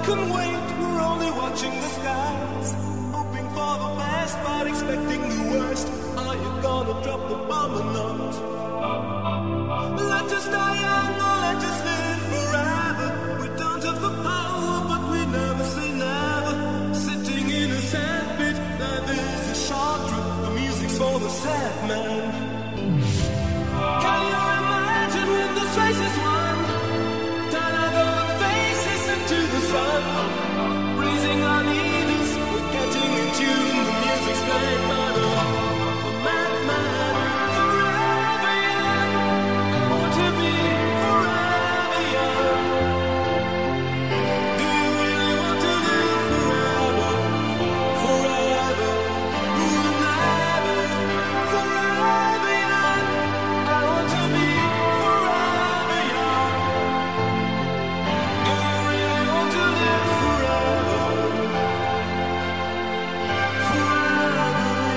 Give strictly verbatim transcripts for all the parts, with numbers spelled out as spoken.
can wait, we're only watching the skies, hoping for the best but expecting the worst. Are you gonna drop the bomb or not? Let us die young or let us live forever. We don't have the power but we never say never. Sitting in a sandpit, life is a short trip. The music's for the sad man. Can you imagine when this race is won? Turn out all the faces into the sun. Praising our leaders, we're getting in tune. The music's playing by the, the madman. Forever young, I want to be forever young. Do you really want to live forever? Forever, who will never? Forever young, I want to be forever young. Do you really want to live forever? Forever.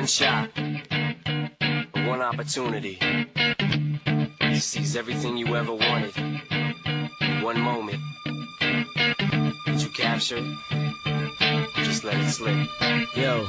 one shot, one opportunity to seize everything you ever wanted. One moment. Did you capture it? Just let it slip. Yo.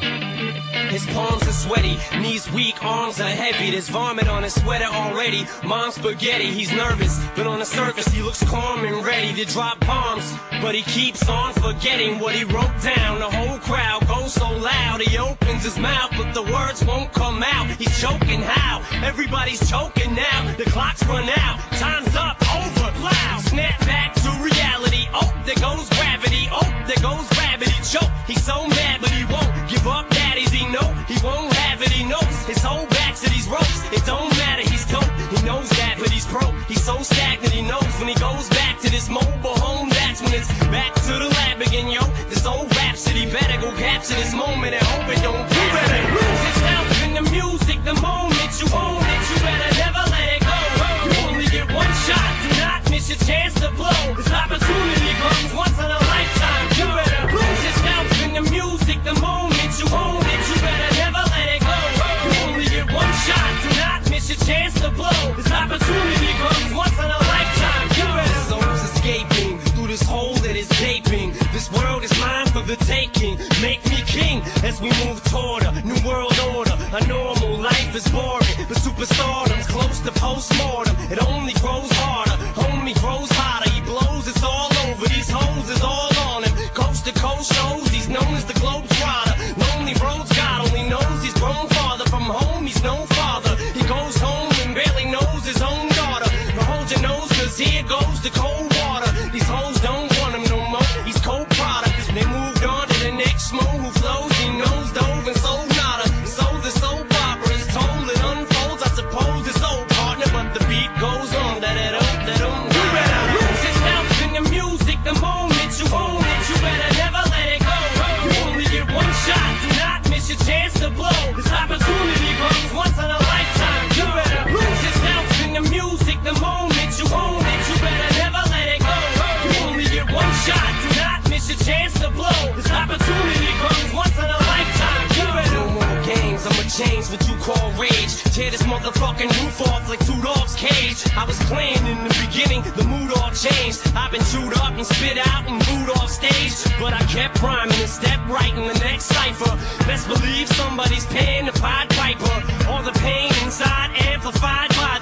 His palms are sweaty, knees weak, arms are heavy. There's vomit on his sweater already. Mom's spaghetti, he's nervous, but on the surface he looks calm and ready to drop bombs. But he keeps on forgetting what he wrote down. The whole crowd goes so loud, he opens his mouth, but the words won't come out. He's choking how? Everybody's choking now. The clock's run out, time's up, over, loud. Snap back to reality. Oh, there goes gravity. Oh, there goes gravity. Choke. He's so mad, but he won't give up. Daddies, he know he won't have it. He knows his whole back to these ropes. It don't matter. He's dope. He knows that, but he's broke. He's so stagnant. He knows when he goes back to this mobile home, that's when it's back to the lab again, yo. This old rhapsody better go capture this moment and hope it don't. You better lose yourself in the music. The moment you own it, you better never let it go. You only get one shot. Do not miss your chance to blow. This opportunity comes once in a lifetime. You better lose yourself in the music. The moment you own it, you better never let it go. You only get one shot. Do not miss your chance to blow. This opportunity comes once in a lifetime. You better. The soul's escaping through this hole that is gaping. This world is mine for the taking. Make me king as we move toward a new world order. A normal life is boring, but superstardom's close to postmortem. It only grows harder, homie grows hotter. He blows, it's all over. These hoes is all on him. Coast to coast shows, he's known as the globe trotter. Lonely roads, God only knows he's grown farther from home. He's no father. He goes home and barely knows his own daughter. But hold your nose, cause here goes the cold water. These hoes don't want him no more. He's cold product. They moved on to the next mo who flows. He knows dove and sold nada. So the soap opera is told, it unfolds. I suppose it's old partner, but the beat goes on. That it up, that um. You better lose yourself in the music. The moment you own it, you better never let it go. You only get one shot. Do not miss your chance to blow. This opportunity comes once in a lifetime. You better lose yourself in the music. The moment you own it, you better never let it go. You only get one shot. Do not miss your chance to blow. This opportunity comes once in a lifetime. You better. No more games. I'ma change what you call rage. Tear this motherfucking roof off like two dogs' cage. I was playing in the beginning, the mood all changed. I've been chewed up and spit out and booed off stage, but I kept rhyming and stepped right in the next cipher. Best believe somebody's paying the Pied Piper. All the pain inside amplified by